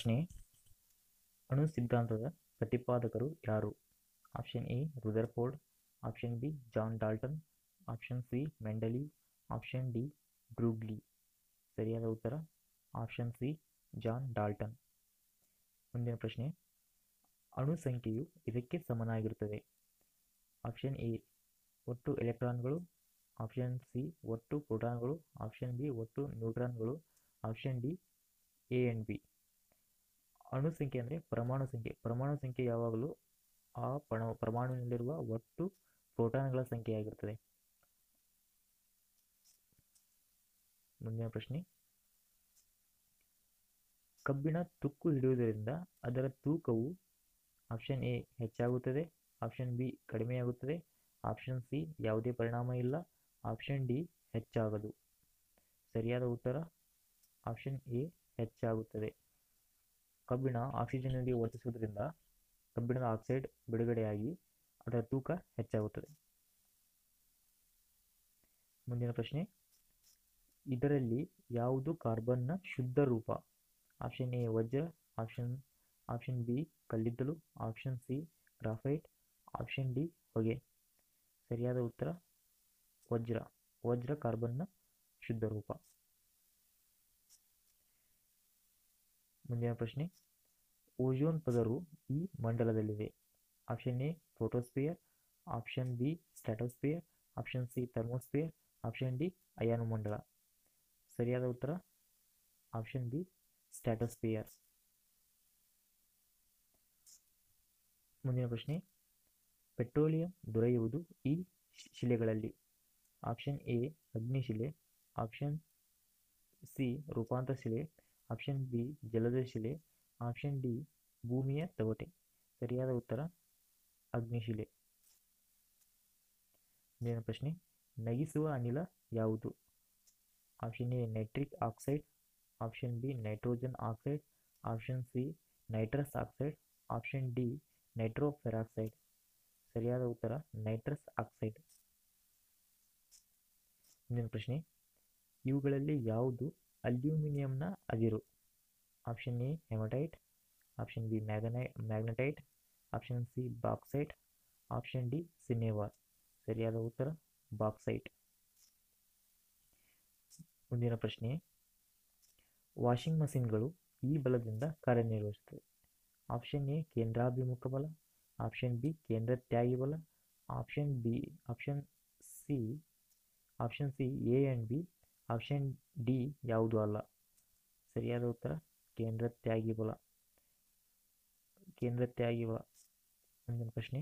ಪ್ರಶ್ನೆ, ಅಣು ಸಿದ್ಧಾಂತದ ಪ್ರತಿಪಾದಕರು ಯಾರು? Option A Rutherford, option B John Dalton, option C Mendeleev, option D Broglie. ಸರಿಯಾದ ಉತ್ತರ ಆಪ್ಷನ್ ಸಿ ಜಾನ್ ಡಾಲ್ಟನ್. ಮುಂದಿನ ಪ್ರಶ್ನೆ, ಅಣು ಸಂಖ್ಯೆಯು ಇದಕ್ಕೆ ಸಮನಾಗಿರುತ್ತದೆ. ಆಪ್ಷನ್ ಎ ಒಟ್ಟು ಎಲೆಕ್ಟ್ರಾನ್ಗಳು, ಆಪ್ಷನ್ ಸಿ ಒಟ್ಟು ಪ್ರೋಟಾನ್ಗಳು, ಆಪ್ಷನ್ ಬಿ ಒಟ್ಟು ನ್ಯೂಟ್ರಾನ್ಗಳು, option D A and B. ಅಣು ಸಂಖ್ಯೆ ಅಂದರೆ ಪರಮಾಣು ಸಂಖ್ಯೆ. ಪರಮಾಣು ಸಂಖ್ಯೆ ಯಾವಾಗಲೂ ಆ ಪರಮಾಣುವಿನಲ್ಲಿರುವ ಒಟ್ಟು ಪ್ರೋಟಾನ್ಗಳ ಸಂಖ್ಯೆಯಾಗಿರುತ್ತದೆ. ಮುಂದಿನ ಪ್ರಶ್ನೆ, ಕಬ್ಬಿಣ ತುಕ್ಕು ಹಿಡಿಯುವುದರಿಂದ ಅದರ ತೂಕವು ಆಪ್ಷನ್ ಎ ಹೆಚ್ಚಾಗುತ್ತದೆ, ಆಪ್ಷನ್ ಬಿ ಕಡಿಮೆಯಾಗುತ್ತದೆ, ಆಪ್ಷನ್ ಸಿ ಯಾವುದೇ ಪರಿಣಾಮ ಇಲ್ಲ, ಆಪ್ಷನ್ ಡಿ ಹೆಚ್ಚಾಗದು. ಸರಿಯಾದ ಉತ್ತರ ಆಪ್ಷನ್ ಎ ಹೆಚ್ಚಾಗುತ್ತದೆ. ಕಬ್ಬಿಣ ಆಕ್ಸಿಜನ್ನೊಂದಿಗೆ ವರ್ತಿಸುವುದರಿಂದ ಕಬ್ಬಿಣದ ಆಕ್ಸೈಡ್ ಬಿಡುಗಡೆಯಾಗಿ ಅದರ ತೂಕ ಹೆಚ್ಚಾಗುತ್ತದೆ. ಮುಂದಿನ ಪ್ರಶ್ನೆ, ಇದರಲ್ಲಿ ಯಾವುದು ಕಾರ್ಬನ್ನ ಶುದ್ಧ ರೂಪ? ಆಪ್ಷನ್ ಎ ವಜ್ರ, ಆಪ್ಷನ್ ಬಿ ಕಲ್ಲಿದ್ದಲು, option C graphite, option D ಹೊಗೆ. ಸರಿಯಾದ ಉತ್ತರ ವಜ್ರ. ವಜ್ರ ಕಾರ್ಬನ್ನ ಶುದ್ಧ ರೂಪ. ಮುಂದಿನ ಪ್ರಶ್ನೆ, ಓಜೋನ್ ಪದರವು ಈ ಮಂಡಲದಲ್ಲಿದೆ. Option A photosphere, option B stratosphere, option C thermosphere, option D ಅಯಾನುಮಂಡಲ. ಸರಿಯಾದ ಉತ್ತರ ಆಪ್ಷನ್ ಬಿ ಸ್ಟ್ರಾಟೋಸ್ಫಿಯರ್. ಮುಂದಿನ ಪ್ರಶ್ನೆ, ಪೆಟ್ರೋಲಿಯಂ ದೊರೆಯುವುದು ಈ ಶಿಲೆಗಳಲ್ಲಿ. ಆಪ್ಷನ್ ಎ ಅಗ್ನಿಶಿಲೆ, ಆಪ್ಷನ್ ಸಿ ರೂಪಾಂತರ ಶಿಲೆ, ಆಪ್ಷನ್ ಬಿ ಜಲದ ಶಿಲೆ, ಆಪ್ಷನ್ ಡಿ ಭೂಮಿಯ ತವಟೆ. ಸರಿಯಾದ ಉತ್ತರ ಅಗ್ನಿಶಿಲೆ. ಮುಂದಿನ ಪ್ರಶ್ನೆ, ನಗಿಸುವ ಅನಿಲ ಯಾವುದು? Option A nitric oxide, option B nitrogen oxide, option C nitrous oxide, option D ನೈಟ್ರೋಫೆರಾಕ್ಸೈಡ್. ಸರಿಯಾದ ಉತ್ತರ ನೈಟ್ರಸ್ ಆಕ್ಸೈಡ್. ಮುಂದಿನ ಪ್ರಶ್ನೆ, ಇವುಗಳಲ್ಲಿ ಯಾವುದು ಅಲ್ಯೂಮಿನಿಯಂನ ಅದಿರು? Option A hematite, option B magnetite, option C bauxite, option D cinnabar. ಸರಿಯಾದ ಉತ್ತರ ಬಾಕ್ಸೈಟ್. ಮುಂದಿನ ಪ್ರಶ್ನೆ, ವಾಷಿಂಗ್ ಮಷಿನ್ಗಳು ಈ ಬಲದಿಂದ ಕಾರ್ಯನಿರ್ವಹಿಸುತ್ತವೆ. ಆಪ್ಷನ್ ಎ ಕೇಂದ್ರಾಭಿಮುಖ ಬಲ, ಆಪ್ಷನ್ ಬಿ ಕೇಂದ್ರ ತ್ಯಾಗಿ ಬಲ, option C A and B, option D ಯಾವುದು ಅಲ್ಲ. ಸರಿಯಾದ ಉತ್ತರ ಕೇಂದ್ರ ತ್ಯಾಗಿ ಬಲ. ಮುಂದಿನ ಪ್ರಶ್ನೆ,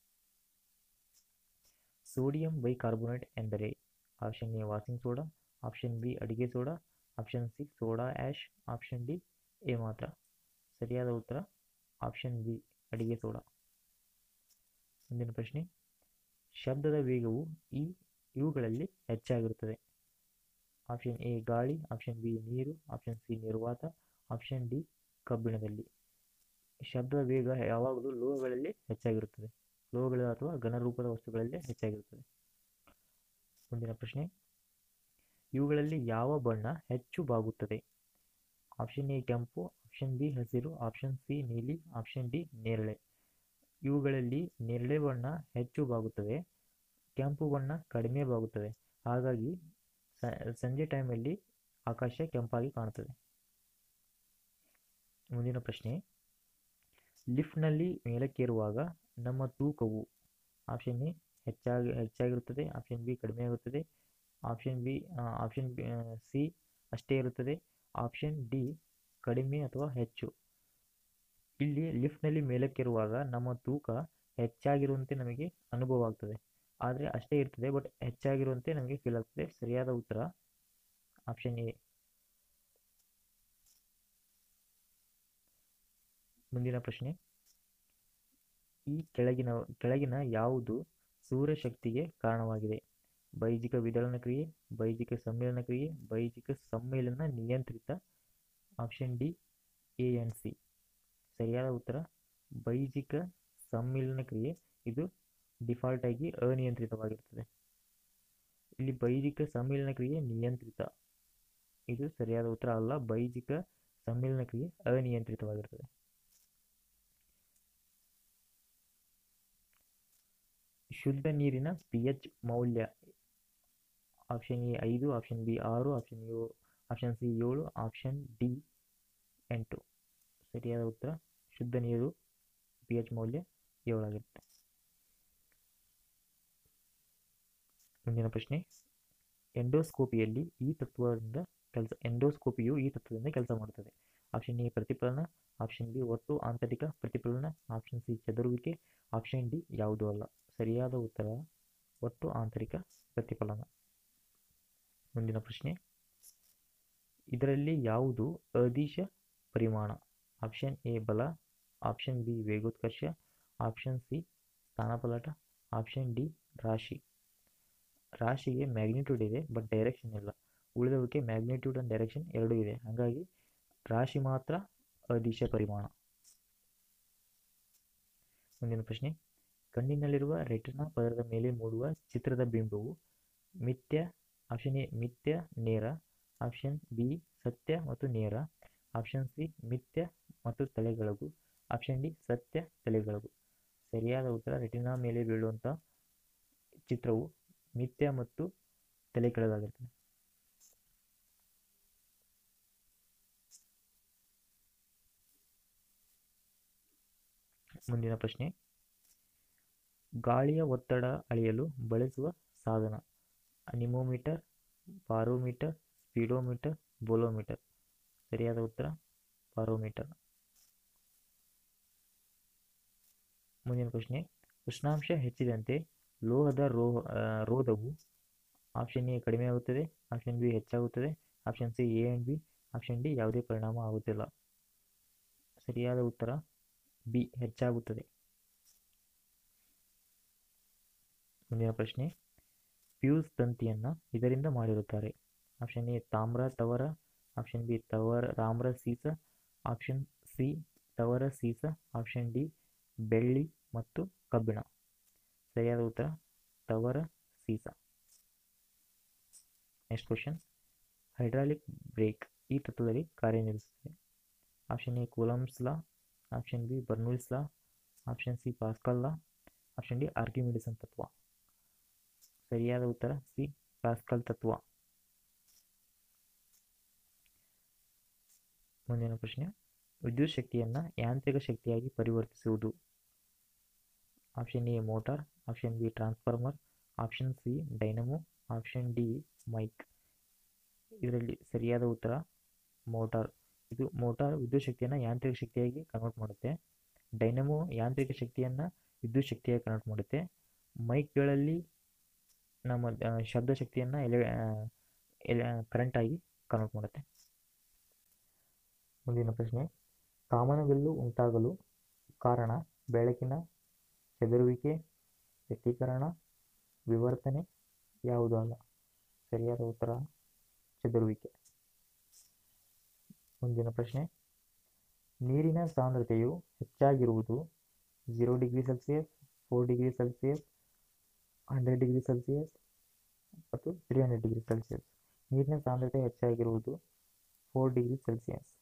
ಸೋಡಿಯಂ ಬೈಕಾರ್ಬೋನೇಟ್ ಎಂದರೆ? Option A washing soda, option B ಅಡಿಗೆ soda, option C soda ash, option D A ಮಾತ್ರ. ಸರಿಯಾದ ಉತ್ತರ ಆಪ್ಷನ್ ಬಿ ಅಡಿಗೆ ಸೋಡಾ. ಮುಂದಿನ ಪ್ರಶ್ನೆ, ಶಬ್ದದ ವೇಗವು ಇವುಗಳಲ್ಲಿ ಹೆಚ್ಚಾಗಿರುತ್ತದೆ. ಆಪ್ಷನ್ ಎ ಗಾಳಿ, ಆಪ್ಷನ್ ಬಿ ನೀರು, ಆಪ್ಷನ್ ಸಿ ನಿರ್ವಾತ, ಆಪ್ಷನ್ ಡಿ ಕಬ್ಬಿಣದಲ್ಲಿ. ಶಬ್ದದ ವೇಗ ಯಾವಾಗಲೂ ಲೋಹಗಳಲ್ಲಿ ಹೆಚ್ಚಾಗಿರುತ್ತದೆ. ಲೋಹಗಳ ಅಥವಾ ಘನರೂಪದ ವಸ್ತುಗಳಲ್ಲಿ ಹೆಚ್ಚಾಗಿರುತ್ತದೆ. ಮುಂದಿನ ಪ್ರಶ್ನೆ, ಇವುಗಳಲ್ಲಿ ಯಾವ ಬಣ್ಣ ಹೆಚ್ಚು ಬಾಗುತ್ತದೆ? ಆಪ್ಷನ್ ಎ ಕೆಂಪು, ಆಪ್ಷನ್ ಬಿ ಹಸಿರು, ಆಪ್ಷನ್ ಸಿ ನೀಲಿ, ಆಪ್ಷನ್ ಡಿ ನೇರಳೆ. ಇವುಗಳಲ್ಲಿ ನೇರಳೆ ಬಣ್ಣ ಹೆಚ್ಚು ಬಾಗುತ್ತದೆ, ಕೆಂಪು ಬಣ್ಣ ಕಡಿಮೆ ಬಾಗುತ್ತದೆ. ಹಾಗಾಗಿ ಸಂಜೆ ಟೈಮಲ್ಲಿ ಆಕಾಶ ಕೆಂಪಾಗಿ ಕಾಣುತ್ತದೆ. ಮುಂದಿನ ಪ್ರಶ್ನೆ, ಲಿಫ್ಟ್ನಲ್ಲಿ ಮೇಲಕ್ಕೇರುವಾಗ ನಮ್ಮ ತೂಕವು ಆಪ್ಷನ್ ಎ ಹೆಚ್ಚಾಗಿರುತ್ತದೆ, ಆಪ್ಷನ್ ಬಿ ಕಡಿಮೆ ಆಗುತ್ತದೆ, ಆಪ್ಷನ್ ಸಿ ಅಷ್ಟೇ ಇರುತ್ತದೆ, ಆಪ್ಷನ್ ಡಿ ಕಡಿಮೆ ಅಥವಾ ಹೆಚ್ಚು. ಇಲ್ಲಿ ಲಿಫ್ಟ್ನಲ್ಲಿ ಮೇಲಕ್ಕೇರುವಾಗ ನಮ್ಮ ತೂಕ ಹೆಚ್ಚಾಗಿರುವಂತೆ ನಮಗೆ ಅನುಭವ ಆಗ್ತದೆ, ಆದರೆ ಅಷ್ಟೇ ಇರ್ತದೆ, ಬಟ್ ಹೆಚ್ಚಾಗಿರುವಂತೆ ನಮಗೆ ಫೀಲ್ ಆಗ್ತದೆ. ಸರಿಯಾದ ಉತ್ತರ ಆಪ್ಷನ್ ಎ. ಮುಂದಿನ ಪ್ರಶ್ನೆ, ಈ ಕೆಳಗಿನ ಯಾವುದು ಸೂರ್ಯಶಕ್ತಿಗೆ ಕಾರಣವಾಗಿದೆ? ಬೈಜಿಕ ವಿದಳನ ಕ್ರಿಯೆ, ಬೈಜಿಕ ಸಮ್ಮಿಳನ ಕ್ರಿಯೆ, ಬೈಜಿಕ ಸಮ್ಮಿಳನ ನಿಯಂತ್ರಿತ. Option D A and C. ಸರಿಯಾದ ಉತ್ತರ ಬೈಜಿಕ ಸಮ್ಮಿಳನ ಕ್ರಿಯೆ. ಇದು ಡಿಫಾಲ್ಟ್ ಆಗಿ ಅನಿಯಂತ್ರಿತವಾಗಿರುತ್ತದೆ. ಇಲ್ಲಿ ಬೈಜಿಕ ಸಮ್ಮಿಳನ ಕ್ರಿಯೆ ನಿಯಂತ್ರಿತ. ಇದು ಸರಿಯಾದ ಉತ್ತರ ಅಲ್ಲ. ಬೈಜಿಕ ಸಮ್ಮಿಲನ ಕ್ರಿಯೆ ಅನಿಯಂತ್ರಿತವಾಗಿರುತ್ತದೆ. ಶುದ್ಧ ನೀರಿನ pH ಮೌಲ್ಯ option A 5, option B 6, option C 7, option D 8. ಸರಿಯಾದ ಉತ್ತರ ಶುದ್ಧ ನೀರು pH ಮೌಲ್ಯ 7 ಆಗಿರುತ್ತೆ. ಮುಂದಿನ ಪ್ರಶ್ನೆ, ಎಂಡೋಸ್ಕೋಪಿಯು ಈ ತತ್ವದಿಂದ ಕೆಲಸ ಮಾಡುತ್ತದೆ. ಆಪ್ಷನ್ ಎ ಪ್ರತಿಫಲನ, ಆಪ್ಷನ್ ಬಿ ಒಟ್ಟು ಆಂತರಿಕ ಪ್ರತಿಫಲನ, ಆಪ್ಷನ್ ಸಿ ಚದುರುವಿಕೆ, ಆಪ್ಷನ್ ಡಿ ಯಾವುದೂ ಅಲ್ಲ. ಸರಿಯಾದ ಉತ್ತರ ಒಟ್ಟು ಆಂತರಿಕ ಪ್ರತಿಫಲನ. ಮುಂದಿನ ಪ್ರಶ್ನೆ, ಇದರಲ್ಲಿ ಯಾವುದು ಅದಿಶ ಪರಿಮಾಣ? ಆಪ್ಷನ್ ಎ ಬಲ, ಆಪ್ಷನ್ ಬಿ ವೇಗೋತ್ಕರ್ಷ, ಆಪ್ಷನ್ ಸಿ ಸ್ಥಾನಪಲ್ಲಟ, ಆಪ್ಷನ್ ಡಿ ರಾಶಿ. ರಾಶಿಗೆ ಮ್ಯಾಗ್ನಿಟ್ಯೂಡ್ ಇದೆ ಬಟ್ ಡೈರೆಕ್ಷನ್ ಇಲ್ಲ. ಉಳಿದವಕ್ಕೆ ಮ್ಯಾಗ್ನಿಟ್ಯೂಡ್ ಅಂಡ್ ಡೈರೆಕ್ಷನ್ ಎರಡೂ ಇದೆ. ಹಾಗಾಗಿ ರಾಶಿ ಮಾತ್ರ ಅದಿಶ ಪರಿಮಾಣ. ಮುಂದಿನ ಪ್ರಶ್ನೆ, ಕಣ್ಣಿನಲ್ಲಿರುವ ರೆಟಿನಾ ಪದರದ ಮೇಲೆ ಮೂಡುವ ಚಿತ್ರದ ಬಿಂಬವು ಮಿಥ್ಯ. ಆಪ್ಷನ್ ಎ ಮಿಥ್ಯ ನೇರ, ಆಪ್ಷನ್ ಬಿ ಸತ್ಯ ಮತ್ತು ನೇರ, ಆಪ್ಷನ್ ಸಿ ಮಿಥ್ಯ ಮತ್ತು ತಲೆಗೆಳಗು, ಆಪ್ಷನ್ ಡಿ ಸತ್ಯ ತಲೆಗೆಳಗು. ಸರಿಯಾದ ಉತ್ತರ ರೆಟಿನಾ ಮೇಲೆ ಬೀಳುವಂಥ ಚಿತ್ರವು ಮಿಥ್ಯ ಮತ್ತು ತಲೆಕೆಳಗಾಗಿರ್ತದೆ. ಮುಂದಿನ ಪ್ರಶ್ನೆ, ಗಾಳಿಯ ಒತ್ತಡ ಅಳೆಯಲು ಬಳಸುವ ಸಾಧನ ಅನಿಮೋಮೀಟರ್, ಬಾರೋಮೀಟರ್, ಸ್ಪೀಡೋಮೀಟರ್, ಬೋಲೋಮೀಟರ್. ಸರಿಯಾದ ಉತ್ತರ ಬಾರೋಮೀಟರ್. ಮುಂದಿನ ಪ್ರಶ್ನೆ, ಉಷ್ಣಾಂಶ ಹೆಚ್ಚಿದಂತೆ ಲೋಹದ ರೋಧವು ಆಪ್ಷನ್ ಎ ಕಡಿಮೆಯಾಗುತ್ತದೆ, ಆಪ್ಷನ್ ಬಿ ಹೆಚ್ಚಾಗುತ್ತದೆ, option C A and B, option D ಯಾವುದೇ ಪರಿಣಾಮ ಆಗುತ್ತಿಲ್ಲ. ಸರಿಯಾದ ಉತ್ತರ ಬಿ ಹೆಚ್ಚಾಗುತ್ತದೆ. ಮುಂದಿನ ಪ್ರಶ್ನೆ, ಫ್ಯೂಸ್ ತಂತಿಯನ್ನು ಇದರಿಂದ ಮಾಡಿರುತ್ತಾರೆ. ಆಪ್ಷನ್ ಎ ತಾಮ್ರ ತವರ, ಆಪ್ಷನ್ ಬಿ ತಾಮ್ರ ಸೀಸ, ಆಪ್ಷನ್ ಸಿ ತವರ ಸೀಸ, ಆಪ್ಷನ್ ಡಿ ಬೆಳ್ಳಿ ಮತ್ತು ಕಬ್ಬಿಣ. ಸರಿಯಾದ ಉತ್ತರ ತವರ ಸೀಸ. ನೆಕ್ಸ್ಟ್ ಕ್ವಶನ್, ಹೈಡ್ರಾಲಿಕ್ ಬ್ರೇಕ್ ಈ ತತ್ವದಲ್ಲಿ ಕಾರ್ಯನಿರ್ವಹಿಸುತ್ತದೆ. Option A Coulomb's law, option B Bernoulli's law, option C Pascal law, option D ಆರ್ಕಿಮಿಡಿಸನ್ ತತ್ವ. ಸರಿಯಾದ ಉತ್ತರ ಸಿ ಪಾಸ್ಕಲ್ ತತ್ವ. ಮುಂದಿನ ಪ್ರಶ್ನೆ, ವಿದ್ಯುತ್ ಶಕ್ತಿಯನ್ನು ಯಾಂತ್ರಿಕ ಶಕ್ತಿಯಾಗಿ ಪರಿವರ್ತಿಸುವುದು. Option A motor, option B transformer, option C dynamo, option D mic. ಇದರಲ್ಲಿ ಸರಿಯಾದ ಉತ್ತರ ಮೋಟಾರ್. ಇದು ಮೋಟಾರ್ ವಿದ್ಯುತ್ ಶಕ್ತಿಯನ್ನು ಯಾಂತ್ರಿಕ ಶಕ್ತಿಯಾಗಿ ಕನ್ವರ್ಟ್ ಮಾಡುತ್ತೆ. ಡೈನಮೋ ಯಾಂತ್ರಿಕ ಶಕ್ತಿಯನ್ನು ವಿದ್ಯುತ್ ಶಕ್ತಿಯಾಗಿ ಕನ್ವರ್ಟ್ ಮಾಡುತ್ತೆ. ಮೈಕ್ಗಳಲ್ಲಿ ನಮ್ಮ ಶಬ್ದ ಶಕ್ತಿಯನ್ನು ಕರೆಂಟಾಗಿ ಕನ್ವರ್ಟ್ ಮಾಡುತ್ತೆ. ಮುಂದಿನ ಪ್ರಶ್ನೆ, ಕಾಮನಬಿಲ್ಲು ಉಂಟಾಗಲು ಕಾರಣ ಬೆಳಕಿನ ಚದುರುವಿಕೆ, ವ್ಯತಿಕರಣ, ವಿವರ್ತನೆ ಯಾವುದೂ ಅಲ್ಲ. ಸರಿಯಾದ ಉತ್ತರ ಚದುರುವಿಕೆ. ಮುಂದಿನ ಪ್ರಶ್ನೆ, ನೀರಿನ ಸಾಂದ್ರತೆಯು ಹೆಚ್ಚಾಗಿರುವುದು 0 degree Celsius, 4 degree Celsius, 100 degree Celsius ಮತ್ತು 300 ಡಿಗ್ರಿ ಸೆಲ್ಸಿಯಸ್. ನೀರಿನ ಸಾಂದ್ರತೆ ಹೆಚ್ಚಾಗಿರುವುದು 4 ಡಿಗ್ರಿ ಸೆಲ್ಸಿಯಸ್.